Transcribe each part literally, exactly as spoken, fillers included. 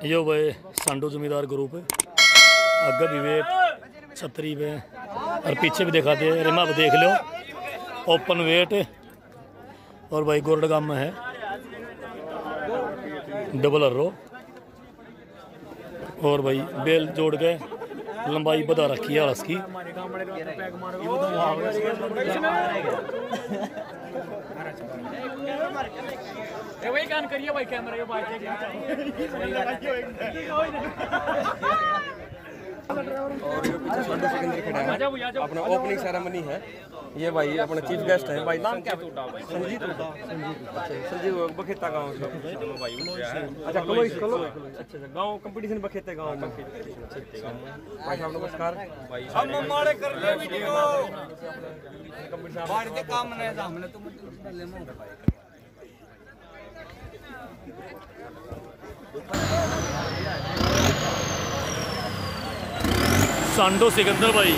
यो भाई सांडो जमींदार ग्रुप आगे भी वे छतरी पे और पीछे भी दिखाते हैं। रिमा भी देख लो, ओपन वेट और भाई गोरडगाम में है डबल अर्रो और भाई बेल जोड़ के लंबाई बता रखी है उसकी। वही कान करिए भाई कैमरा ये बात और ये पीछे सांडो सिकंदर खड़ा है, अपना ओपनिंग सेरेमनी है। ये भाई अपना चीफ गेस्ट है भाई। नाम क्या है? संजीत। संजीत बखेता गांव से भाई। अच्छा कलोई कलो। अच्छा गांव कंपटीशन बखेते गांव में। भाई साहब नमस्कार। हम मारे कर ले वीडियो बाहर के काम नहीं था हमने तो ले मो सांडो सिकंदर भाई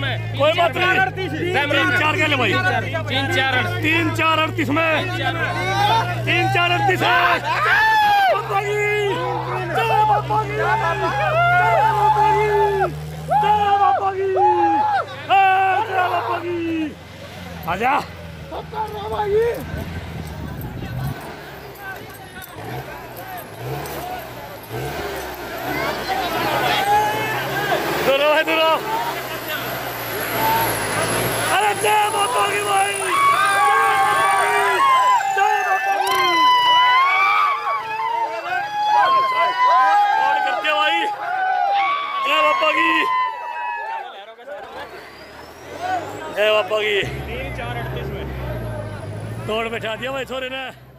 कोई बात नहीं, तीन चार के ले भाई, तीन चार तीन चार अड़तीस में, तीन चार अड़तीस है। बाबा की जय, बाबा की जय, बाबा की जय, बाबा की जय, बाबा की आजा। दूर भाई दूर, अरे जय बाबा की भाई, जय बाबा की, कौन करते भाई, जय बाबा की, जय बाबा की। तीन चार अड़तीस में तोड़ बैठा दिया भाई छोरे ने।